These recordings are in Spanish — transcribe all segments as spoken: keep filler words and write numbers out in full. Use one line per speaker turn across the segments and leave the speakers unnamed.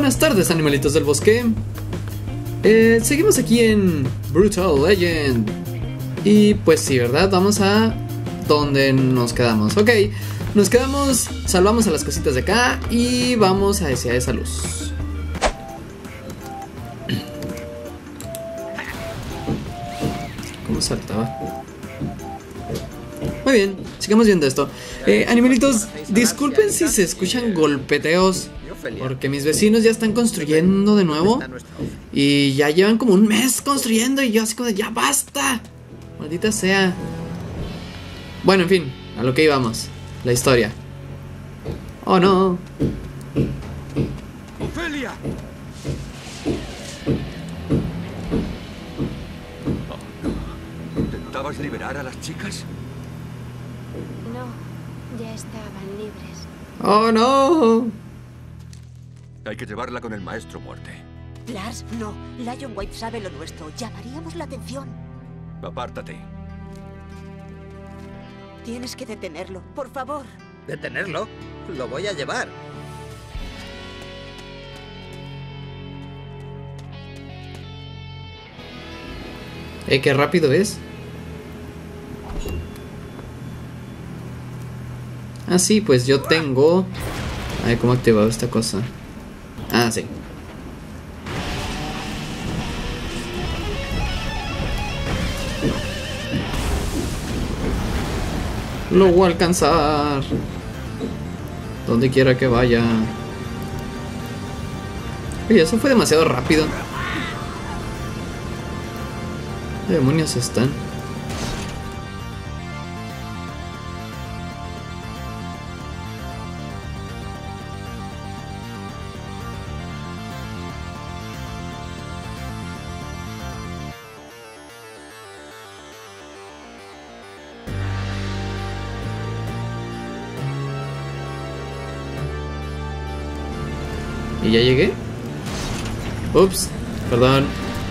Buenas tardes, animalitos del bosque. eh, Seguimos aquí en Brutal Legend. Y pues sí, ¿verdad? Vamos a donde nos quedamos. Ok, nos quedamos, salvamos a las cositas de acá y vamos hacia esa luz. ¿Cómo saltaba? Muy bien, sigamos viendo esto. eh, Animalitos, disculpen si se escuchan golpeteos, porque mis vecinos ya están construyendo de nuevo. Y ya llevan como un mes construyendo y yo así como de, ya basta, maldita sea. Bueno, en fin, a lo que íbamos. La historia. Oh no.
¡Ofelia! ¿Intentabas liberar a las chicas?
No, ya estaban libres.
Oh no.
Hay que llevarla con el maestro muerte.
Lars, no. Lion White sabe lo nuestro. Llamaríamos la atención.
Apártate.
Tienes que detenerlo, por favor.
¿Detenerlo? Lo voy a llevar.
Eh, qué rápido es. Ah, sí, pues yo tengo... A ver, ¿cómo he activado esta cosa? Ah, sí. Lo voy a alcanzar donde quiera que vaya. Oye, eso fue demasiado rápido. ¿Qué demonios están? ¿Y ya llegué? Ups, perdón.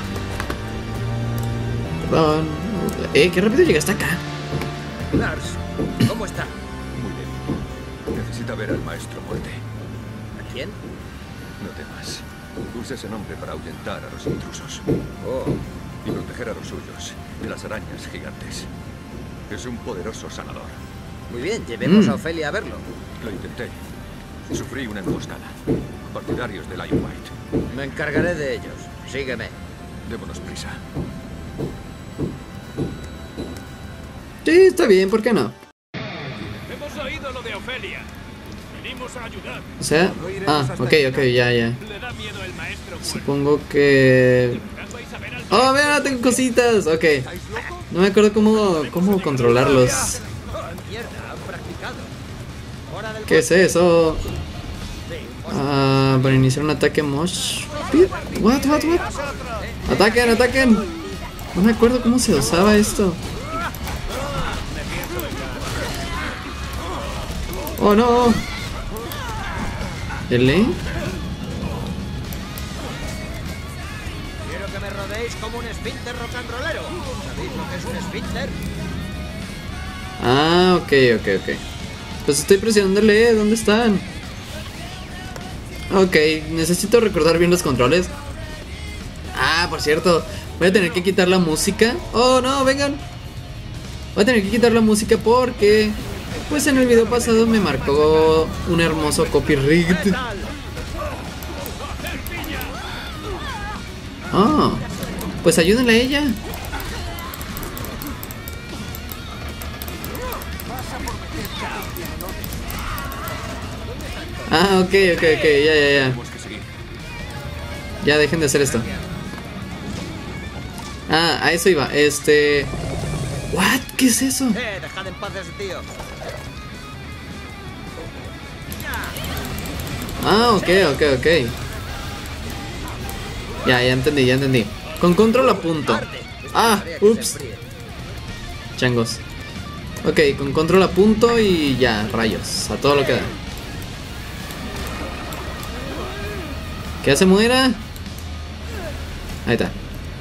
Perdón. Eh, qué rápido llegaste acá.
Lars, ¿cómo está?
Muy bien. Necesita ver al maestro muerte.
¿A quién?
No temas. Usa ese nombre para ahuyentar a los intrusos.
Oh,
Y proteger a los suyos de las arañas gigantes. Es un poderoso sanador.
muy bien, llevemos
Mm.
a Ofelia a verlo.
Lo intenté. Sufrí una emboscada. Partidarios de Lion White.
Me encargaré de ellos. Sígueme.
Démonos prisa.
Sí, está bien, ¿por qué no?
Hemos oído lo de Ofelia. Venimos a ayudar.
O sea... Ah, ok, ok, ya, ya.
Le da miedo el maestro muerto.
Supongo que...
¿Vais a ver al
Oh, mira, tengo cositas. Ok. No me acuerdo cómo, cómo controlarlos.
Mierda, han practicado. Hora del
¿Qué es eso? Ah, para iniciar un ataque mosh pit. What, what, what? Ataquen, ataquen. No me acuerdo cómo se usaba esto. Oh no. ¿L?
Quiero que me rodéis como un esfínter rock and rollero. ¿Sabéis lo que es un esfínter?
Ah, ok, ok, ok. Pues estoy presionándole. ¿Dónde están? Ok, necesito recordar bien los controles. Ah, por cierto, voy a tener que quitar la música. Oh, no, vengan. Voy a tener que quitar la música porque... Pues en el video pasado me marcó un hermoso copyright. Oh, pues ayúdenle a ella. Ah, ok, ok, ok, ya, ya, ya.
Tenemos que seguir.
Ya dejen de hacer esto. Ah, a eso iba. Este... ¿What? ¿Qué es eso?
Eh, dejad en paz a ese tío.
Ah, ok, ok, ok. Ya, ya entendí, ya entendí. Con control a punto. Ah, ups. Changos. Ok, con control a punto y ya, rayos. A todo lo que da. Que se muera. Ahí está.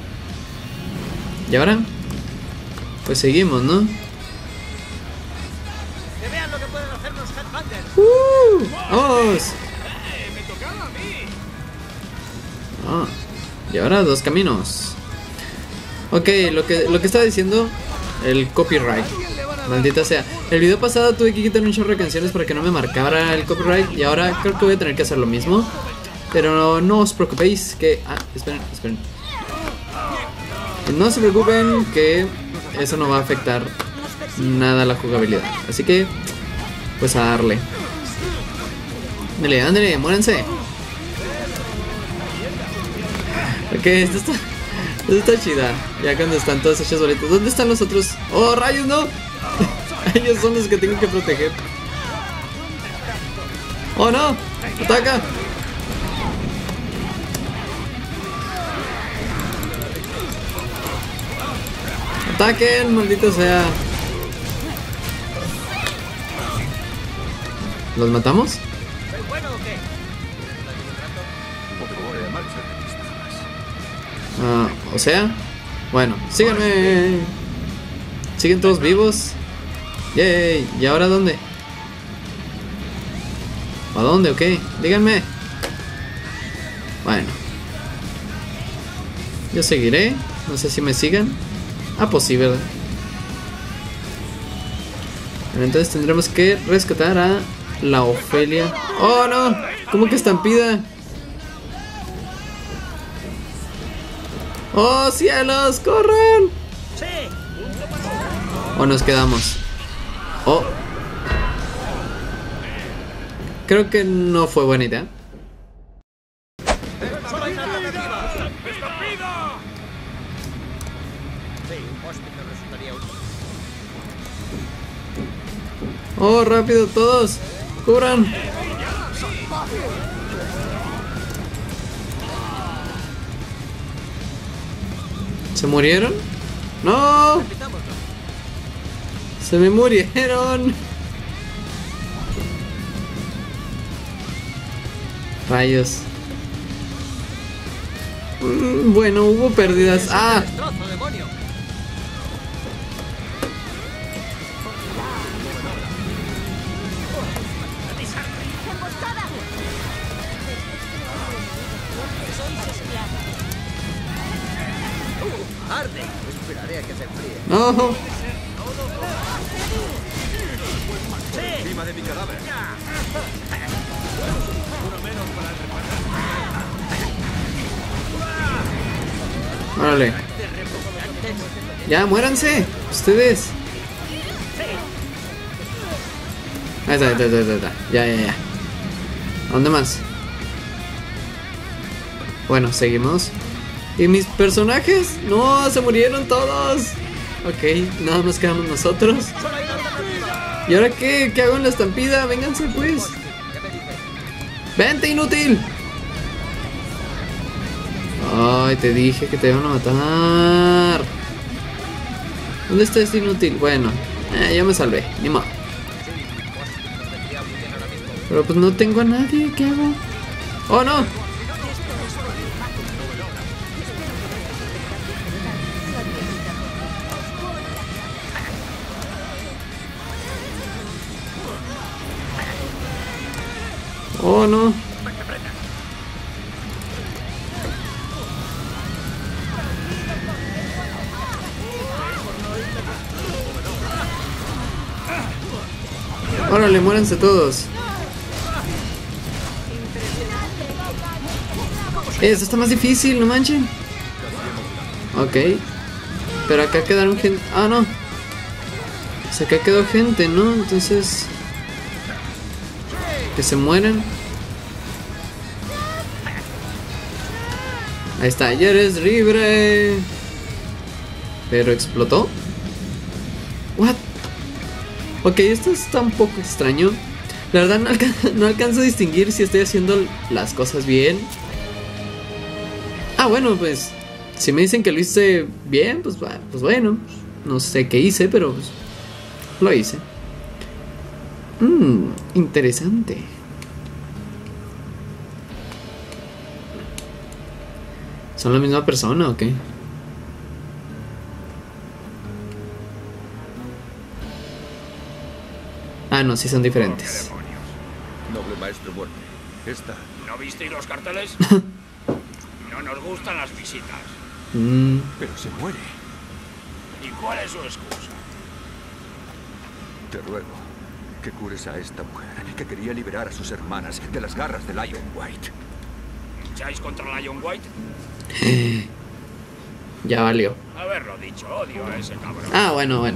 ¿Y ahora? Pues seguimos, ¿no?
Que vean lo que pueden hacer los Headbangers.
¡Uh! ¡Vamos!
¡Eh! ¡Me tocaba a mí!
Ah, y ahora dos caminos. Ok, lo que, lo que estaba diciendo, el copyright. Maldita sea. El video pasado tuve que quitar un chorro de canciones para que no me marcara el copyright. Y ahora creo que voy a tener que hacer lo mismo. Pero no, no os preocupéis que... Ah, esperen, esperen. No se preocupen que eso no va a afectar nada a la jugabilidad. Así que, pues a darle. Ándale, ándale, muéranse. Ok, esto está, esto está chida. Ya cuando están todos hechos bolitas. ¿Dónde están los otros? ¡Oh, rayos, no! Ellos son los que tengo que proteger. ¡Oh, no! ¡Ataca! ¡Ataquen, maldito sea! ¿Los matamos? Ah, o sea, bueno, síganme. Siguen todos vivos. Yay, ¿y ahora dónde? ¿A dónde? Ok, díganme. Bueno, yo seguiré. No sé si me sigan. Ah, pues sí, ¿verdad? Bueno, entonces tendremos que rescatar a la Ofelia. ¡Oh, no! ¿Cómo que estampida? ¡Oh, cielos! ¡Corran! ¿O nos quedamos? Oh. Creo que no fue buena idea. ¡Oh, rápido todos! ¡Cubran! ¿Se murieron? ¡No! ¡Se me murieron! Rayos. Mm, bueno, hubo pérdidas. ¡Ah!
Arde. Esperaré a que se enfríe.
¡No!
Encima de mi cadáver.
Órale. Ya, muéranse. Ustedes. Ahí está, ahí está, ahí está, ahí está. Ya, ya, ya. ¿A dónde más? Bueno, seguimos. ¿Y mis personajes? No, se murieron todos. Ok, nada más quedamos nosotros. ¿Y ahora qué? ¿Qué hago en la estampida? Vénganse pues. ¡Vente, inútil! Ay, te dije que te iban a matar. ¿Dónde está este inútil? Bueno, eh, ya me salvé, ni modo. Pero pues no tengo a nadie, ¿qué hago? ¡Oh, no! ¡Oh, no! Órale, muéranse todos. Esto está más difícil, no manchen. Ok. Pero acá quedaron gente. Ah, no. O sea, acá quedó gente, ¿no? Entonces... que se mueran. Ahí está, ya eres libre. Pero explotó. What? Ok, esto está un poco extraño. La verdad no, alcan no alcanzo a distinguir si estoy haciendo las cosas bien. Ah, bueno, pues si me dicen que lo hice bien, pues, pues bueno. No sé qué hice, pero pues, lo hice. Mmm, interesante. ¿Son la misma persona o qué? Ah, no, sí son diferentes.
Oh, noble maestro muerte. Esta.
¿No visteis los carteles? No No nos gustan las visitas.
Mm.
Pero se muere.
¿Y cuál es su excusa?
Te ruego que cures a esta mujer que quería liberar a sus hermanas de las garras de Lion White.
¿Lucháis contra Lion White?
Ya valió.
Haberlo dicho, odio a ese cabrón.
Ah, bueno, bueno.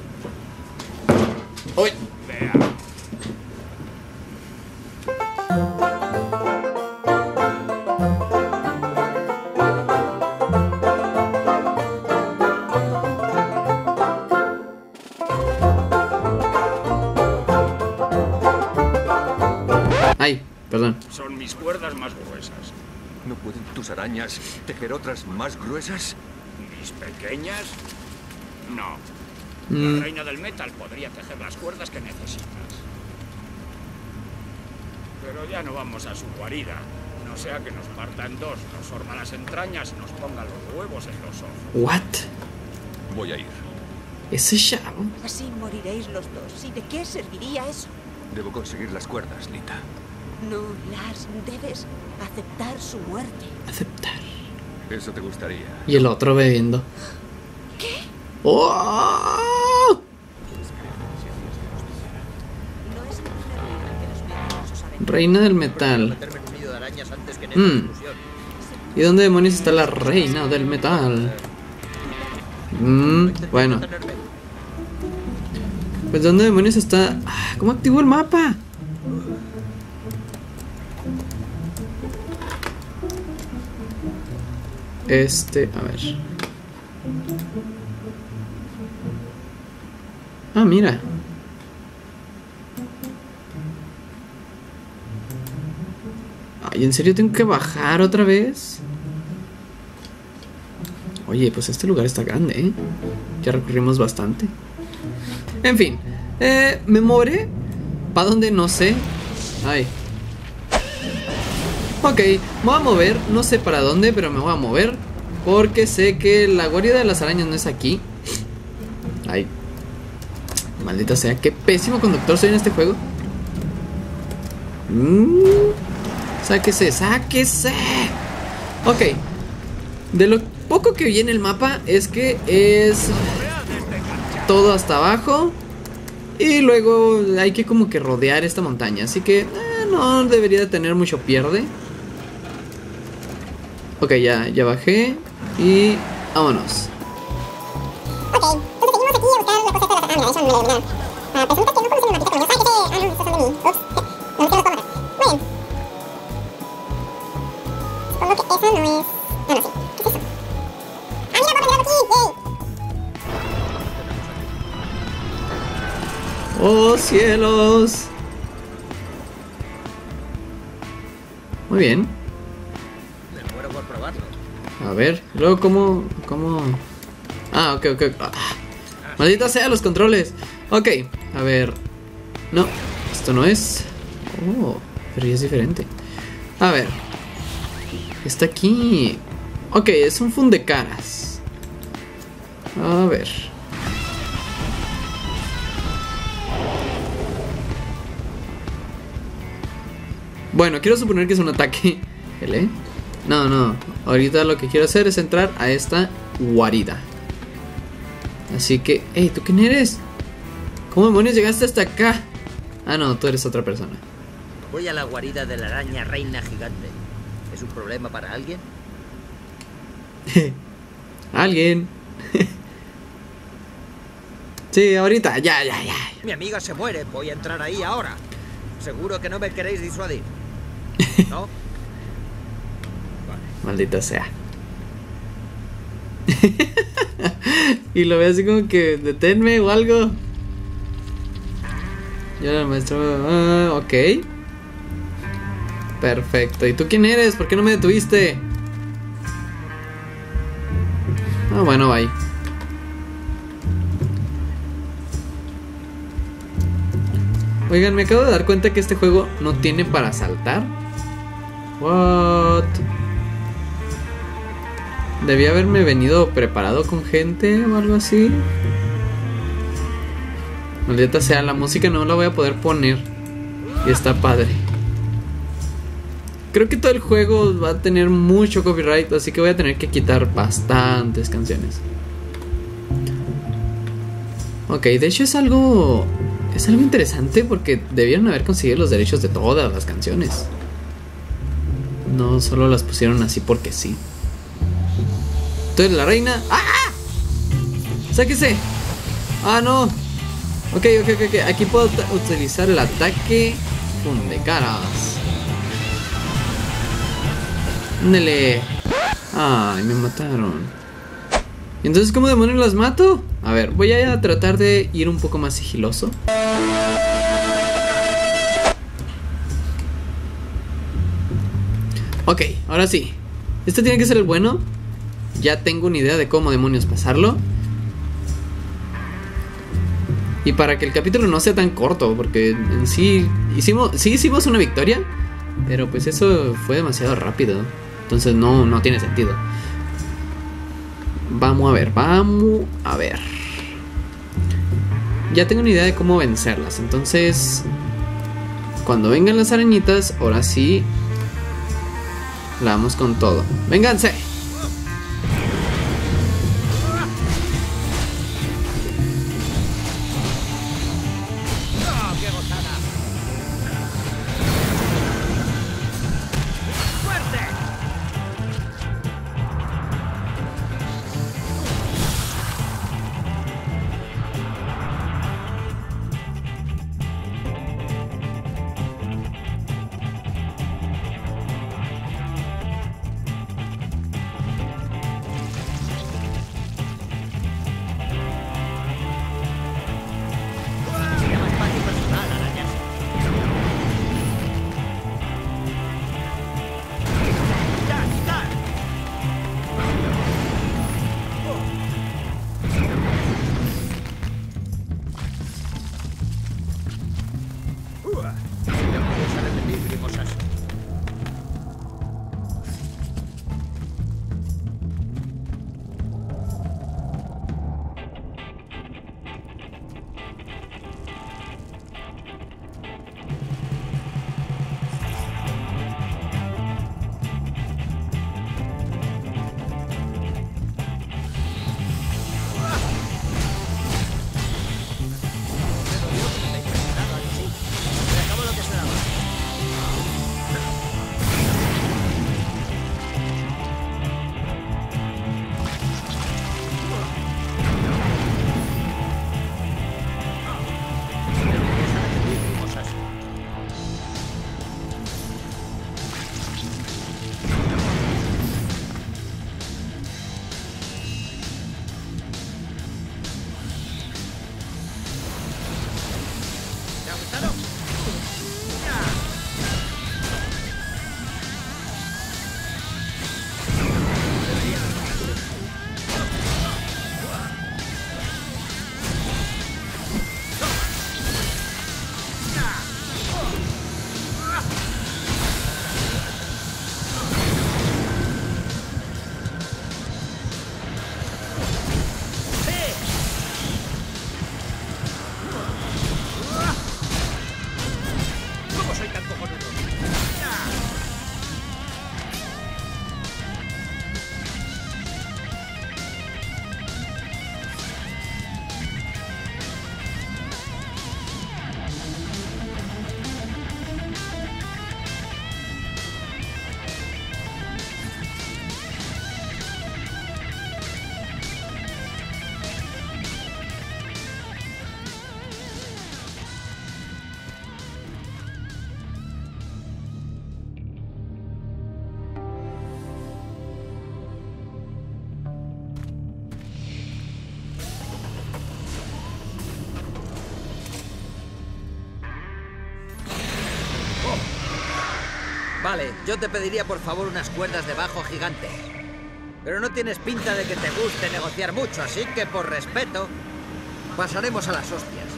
Uy.
Vea.
Ay, perdón.
Son mis cuerdas más gruesas.
¿No pueden tus arañas tejer otras más gruesas?
¿Mis pequeñas? No.
Mm.
La reina del metal podría tejer las cuerdas que necesitas. Pero ya no vamos a su guarida. No sea que nos parta en dos, nos sorba las entrañas y nos ponga los huevos en los ojos.
What?
Voy a ir.
Ese chavo.
Así moriréis los dos. ¿Y de qué serviría eso?
Debo conseguir las cuerdas, Lita.
No, Lars, debes aceptar su muerte.
Aceptar.
Eso te gustaría.
Y el otro bebiendo.
¿Qué?
¡Oh!
No es la reina que los mentirosos saben.
Reina del metal.
Meterme en un nido de arañas antes que en
Mm.
esta discusión.
¿Y dónde demonios está la reina del metal? Mm, bueno. Pues ¿dónde demonios está? Ah, ¿cómo activo el mapa? Este, a ver. Ah, mira. Ay, ¿en serio tengo que bajar otra vez? Oye, pues este lugar está grande, ¿eh? Ya recorrimos bastante. En fin, eh, me moveré. ¿Para dónde? No sé. Ay. Ok, me voy a mover. No sé para dónde, pero me voy a mover. Porque sé que la guarida de las arañas no es aquí. Ay. Maldita sea, qué pésimo conductor soy en este juego. Mm. Sáquese, sáquese. Ok. De lo poco que vi en el mapa es que es todo hasta abajo. Y luego hay que como que rodear esta montaña. Así que eh, no debería de tener mucho pierde. Ok, ya, ya bajé. Y vámonos.
Ok, entonces seguimos aquí a buscar la cosa de la... Ah, mira, eso no me lo eliminaron. Ah, resulta que no conocen una mapita como yo. ¡Sáquese! Ah, no, estás de mí. Ups. No quiero las cámaras. Muy bien. Supongo que esa no es... Ah, no, sí. ¿Qué es eso? ¡Ah, mira, puedo aquí! ¡Yay!
¡Oh, cielos! Muy bien.
Me muero por probarlo.
A ver, luego cómo... cómo... Ah, ok, ok. Ah, maldita sea los controles. Ok, a ver. No, esto no es. Oh, pero ya es diferente. A ver. Está aquí. Ok, es un fundecaras. A ver. Bueno, quiero suponer que es un ataque. ¿L? No, no. Ahorita lo que quiero hacer es entrar a esta guarida. Así que... Hey, ¿tú quién eres? ¿Cómo demonios llegaste hasta acá? Ah, no, tú eres otra persona.
Voy a la guarida de la araña reina gigante. ¿Es un problema para alguien?
¿Alguien? Sí, ahorita, ya, ya, ya.
Mi amiga se muere, voy a entrar ahí ahora. Seguro que no me queréis disuadir, ¿no? Vale.
Maldita sea. Y lo veo así como que deténme o algo. Yo el maestro. Ah, ok. Perfecto. ¿Y tú quién eres? ¿Por qué no me detuviste? Ah, bueno, bye. Oigan, me acabo de dar cuenta que este juego no tiene para saltar. What? Debí haberme venido preparado con gente o algo así. Maldita sea, la música no la voy a poder poner. Y está padre. creo que todo el juego va a tener mucho copyright, así que voy a tener que quitar bastantes canciones. Ok, de hecho es algo... Es algo interesante porque debieron haber conseguido los derechos de todas las canciones. No solo las pusieron así porque sí. Tú eres la reina. ¡Ah! ¡Sáquese! ¡Ah, no! Ok, ok, ok, ok. Aquí puedo utilizar el ataque fundecaras. Ándale. Ay, me mataron. Entonces, ¿cómo demonios las mato? A ver, voy a tratar de ir un poco más sigiloso. Ok, ahora sí. Este tiene que ser el bueno. Ya tengo una idea de cómo demonios pasarlo. Y para que el capítulo no sea tan corto, porque en sí hicimos, sí hicimos una victoria, pero pues eso fue demasiado rápido. Entonces no, no tiene sentido. Vamos a ver, vamos a ver. Ya tengo una idea de cómo vencerlas. Entonces, cuando vengan las arañitas, ahora sí la vamos con todo. ¡Vénganse!
Vale, yo te pediría por favor unas cuerdas de bajo gigante. Pero no tienes pinta de que te guste negociar mucho, así que por respeto pasaremos a las hostias.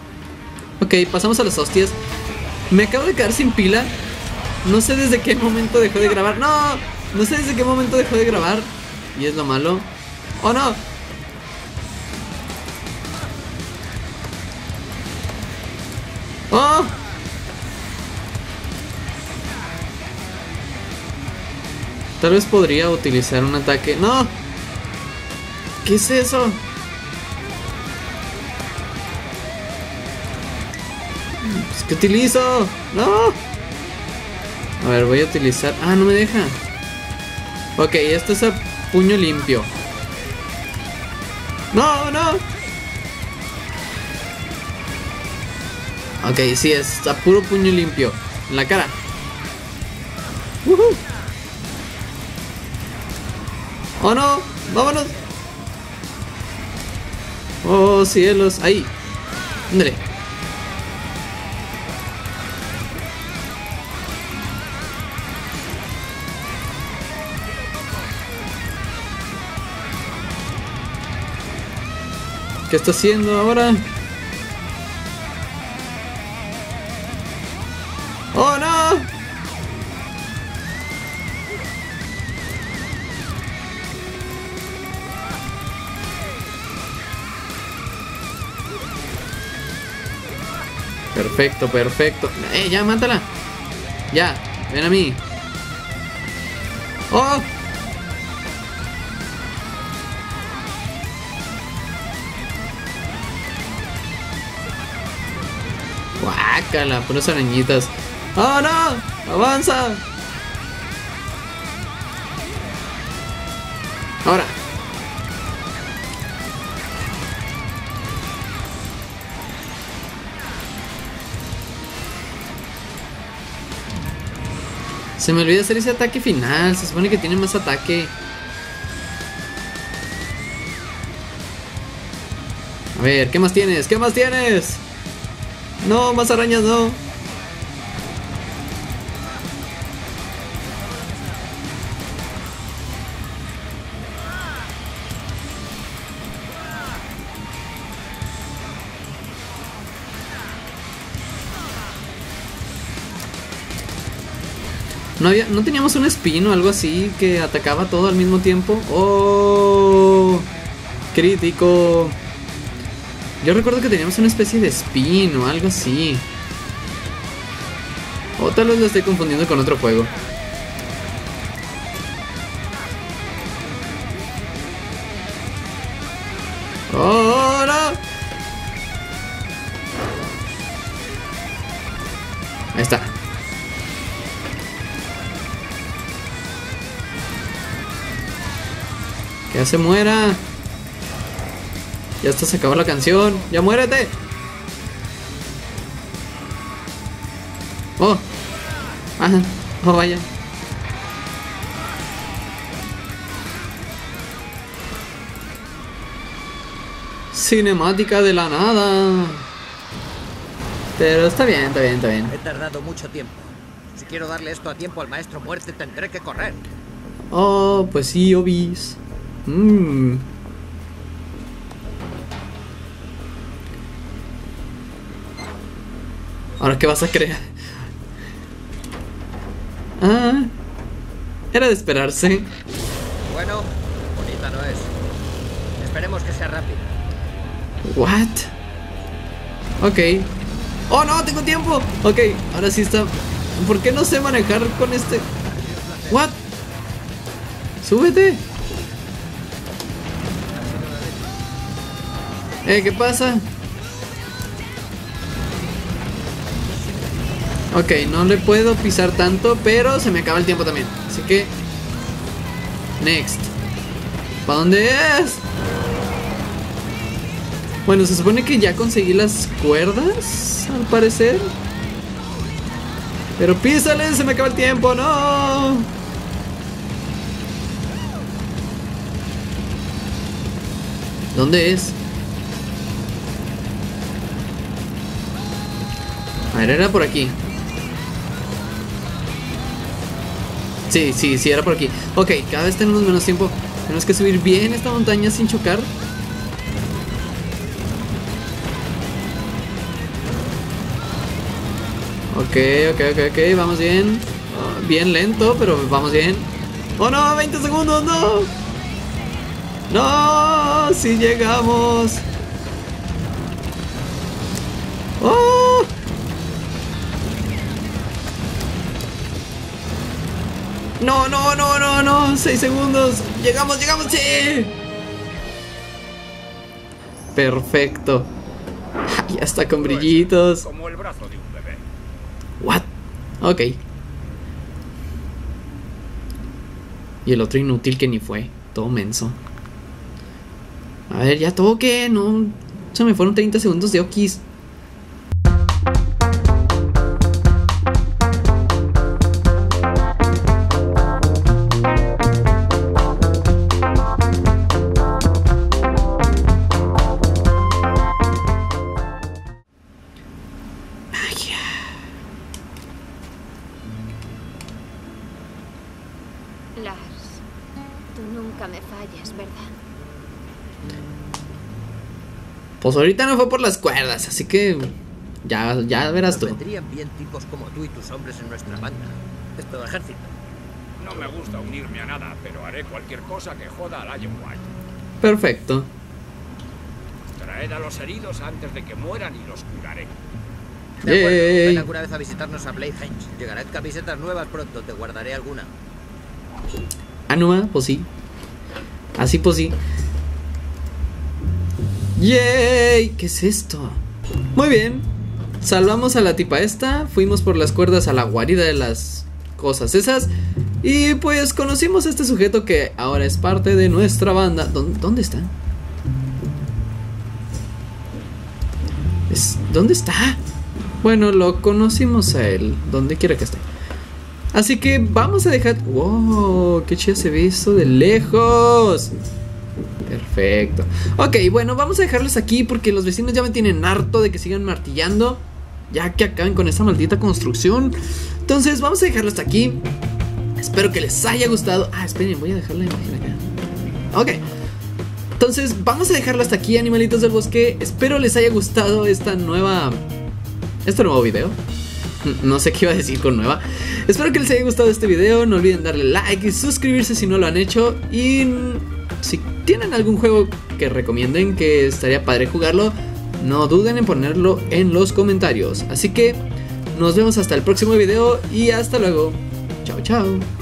Ok, pasamos a las hostias. Me acabo de quedar sin pila. No sé desde qué momento dejó de grabar. No, no sé desde qué momento dejó de grabar. Y es lo malo. ¡Oh, no! ¡Oh! Tal vez podría utilizar un ataque. ¡No! ¿Qué es eso? Pues, ¿qué utilizo? ¡No! A ver, voy a utilizar... Ah, no me deja. Ok, esto es a puño limpio. ¡No, no! Ok, sí, es a puro puño limpio. En la cara. ¡Woohoo! ¡Oh, no! ¡Vámonos! ¡Oh, cielos! ¡Ahí! ¡Ándale! ¿Qué está haciendo ahora? ¡Oh, no! Perfecto, perfecto. ¡Eh, ya, mátala! Ya, ven a mí. ¡Oh! Guácala, puras arañitas. ¡Oh, no! ¡Avanza! Ahora. Se me olvida hacer ese ataque final. Se supone que tiene más ataque. A ver, ¿qué más tienes? ¿Qué más tienes? No, más arañas, no. No había, no teníamos un espino o algo así que atacaba todo al mismo tiempo. Oh, crítico. Yo recuerdo que teníamos una especie de spin o algo así. O tal vez lo estoy confundiendo con otro juego. ¡Oh, no! Ahí está. Que ya se muera. Ya hasta se acabó la canción. ¡Ya muérete! ¡Oh! ¡Ajá! ¡Oh, vaya! Cinemática de la nada. Pero está bien, está bien, está bien.
He tardado mucho tiempo. Si quiero darle esto a tiempo al maestro muerte, tendré que correr.
Oh, pues sí, obis. Mmm. ¿Ahora qué vas a crear? Ah, era de esperarse.
Bueno, bonita no es. Esperemos que sea rápida.
What? Ok. Oh, no, tengo tiempo. Ok, ahora sí está. ¿Por qué no sé manejar con este? What? Súbete. Eh, ¿qué pasa? Ok, no le puedo pisar tanto, pero se me acaba el tiempo también. Así que... Next. ¿Para dónde es? Bueno, se supone que ya conseguí las cuerdas, al parecer. Pero písale, se me acaba el tiempo, no. ¿Dónde es? A ver, era por aquí. Sí, sí, sí, era por aquí. Ok, cada vez tenemos menos tiempo. Tenemos que subir bien esta montaña sin chocar. Ok, ok, ok, ok, vamos bien. Oh, bien lento, pero vamos bien. ¡Oh, no! ¡veinte segundos! ¡No! ¡No! ¡Sí llegamos! ¡Oh! No, no, no, no, no. Seis segundos. Llegamos, llegamos, sí. Perfecto. Ya está con brillitos.
Como el brazo de un bebé.
What? Ok. Y el otro inútil que ni fue. Todo menso. A ver, ya toque. No. Se me fueron treinta segundos de okis.
Lars, tú nunca me fallas, ¿verdad?
Pues ahorita no fue por las cuerdas, así que ya, ya verás tú.
Nos vendrían bien tipos como tú y tus hombres en nuestra banda. Es todo ejército.
No me gusta unirme a nada, pero haré cualquier cosa que joda a Lion White.
Perfecto.
Traed a los heridos antes de que mueran y los curaré.
De acuerdo,
Yay.
ven alguna vez a visitarnos a Bladehenge. Llegarán camisetas nuevas pronto, te guardaré alguna.
Ah, no, pues sí. Así pues sí. ¡Yay! ¿Qué es esto? Muy bien. Salvamos a la tipa esta. Fuimos por las cuerdas a la guarida de las cosas esas. Y pues conocimos a este sujeto que ahora es parte de nuestra banda. ¿Dónde, dónde está? Es, ¿Dónde está? Bueno, lo conocimos a él. Donde quiera que esté. Así que vamos a dejar... ¡Wow! ¡Qué chido se ve eso de lejos! Perfecto. Ok, bueno, vamos a dejarlos aquí porque los vecinos ya me tienen harto de que sigan martillando. Ya que acaben con esta maldita construcción. Entonces vamos a dejarlo hasta aquí. Espero que les haya gustado. Ah, esperen, voy a dejar la imagen acá. Ok. Entonces vamos a dejarlo hasta aquí, animalitos del bosque. Espero les haya gustado esta nueva... Este nuevo video. No sé qué iba a decir con nueva. Espero que les haya gustado este video. No olviden darle like y suscribirse si no lo han hecho. Y si tienen algún juego que recomienden que estaría padre jugarlo, no duden en ponerlo en los comentarios. Así que nos vemos hasta el próximo video y hasta luego. Chao, chao.